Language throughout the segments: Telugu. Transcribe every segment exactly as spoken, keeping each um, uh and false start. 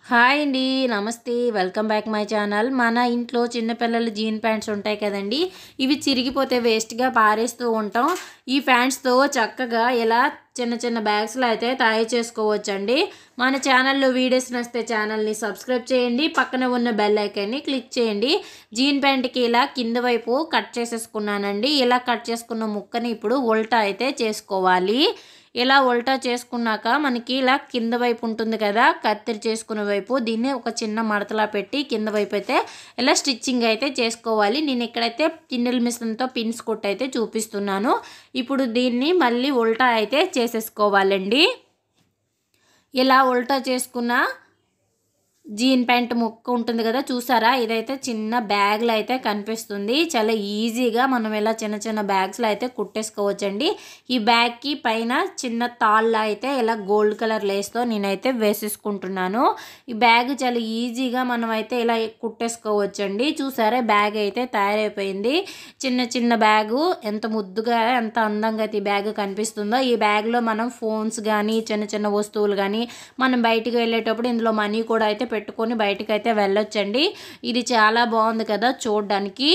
హాయ్ అండి, నమస్తే. Welcome back my channel. మన ఇంట్లో చిన్నపిల్లల జీన్ ప్యాంట్స్ ఉంటాయి కదండి, ఇవి చిరిగిపోతే వేస్ట్గా పారేస్తూ ఉంటాం. ఈ ప్యాంట్స్తో చక్కగా ఇలా చిన్న చిన్న బ్యాగ్స్లో అయితే తయారు చేసుకోవచ్చండి. మన ఛానల్లో వీడియోస్ నచ్చితే ఛానల్ని సబ్స్క్రైబ్ చేయండి, పక్కన ఉన్న బెల్ ఐకాన్ని క్లిక్ చేయండి. జీన్ ప్యాంట్కి ఇలా కింద వైపు కట్ చేసేసుకున్నానండి. ఇలా కట్ చేసుకున్న ముక్కని ఇప్పుడు ఉల్టా అయితే చేసుకోవాలి. ఇలా ఉల్టా చేసుకున్నాక మనకి ఇలా కింద వైపు ఉంటుంది కదా, కత్తిరి చేసుకునే వైపు, దీన్ని ఒక చిన్న మడతలా పెట్టి కింద వైపు అయితే ఇలా స్టిచ్చింగ్ అయితే చేసుకోవాలి. నేను ఇక్కడైతే పిన్నుల మిషన్తో పిన్స్ కొట్టి అయితే చూపిస్తున్నాను. ఇప్పుడు దీన్ని మళ్ళీ ఉల్టా అయితే చేసేసుకోవాలండి. ఇలా ఉల్టా చేసుకున్న జీన్ ప్యాంట్ ముక్క ఉంటుంది కదా, చూసారా, ఇదైతే చిన్న బ్యాగ్లో అయితే కనిపిస్తుంది. చాలా ఈజీగా మనం ఇలా చిన్న చిన్న బ్యాగ్స్లో అయితే కుట్టేసుకోవచ్చండి. ఈ బ్యాగ్కి పైన చిన్న తాళ్ళ అయితే ఇలా గోల్డ్ కలర్ లేస్తో నేనైతే వేసేసుకుంటున్నాను. ఈ బ్యాగ్ చాలా ఈజీగా మనం అయితే ఇలా కుట్టేసుకోవచ్చండి. చూసారా, బ్యాగ్ అయితే తయారైపోయింది. చిన్న చిన్న బ్యాగు ఎంత ముద్దుగా ఎంత అందంగా అయితే ఈ బ్యాగ్ కనిపిస్తుందో. ఈ బ్యాగ్లో మనం ఫోన్స్ కానీ చిన్న చిన్న వస్తువులు కానీ మనం బయటికి వెళ్ళేటప్పుడు ఇందులో మనీ కూడా అయితే పెట్టుకొని బయటికి అయితే వెళ్ళొచ్చండి. ఇది చాలా బాగుంది కదా చూడడానికి.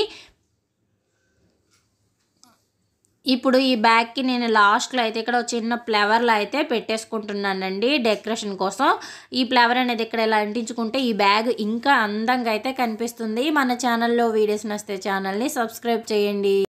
ఇప్పుడు ఈ బ్యాగ్కి నేను లాస్ట్లో అయితే ఇక్కడ చిన్న ఫ్లవర్లో అయితే పెట్టేసుకుంటున్నానండి డెకరేషన్ కోసం. ఈ ఫ్లవర్ అనేది ఇక్కడ ఇలా అంటించుకుంటే ఈ బ్యాగ్ ఇంకా అందంగా అయితే కనిపిస్తుంది. మన ఛానల్లో వీడియోస్ నచ్చితే ఛానల్ని సబ్స్క్రైబ్ చేయండి.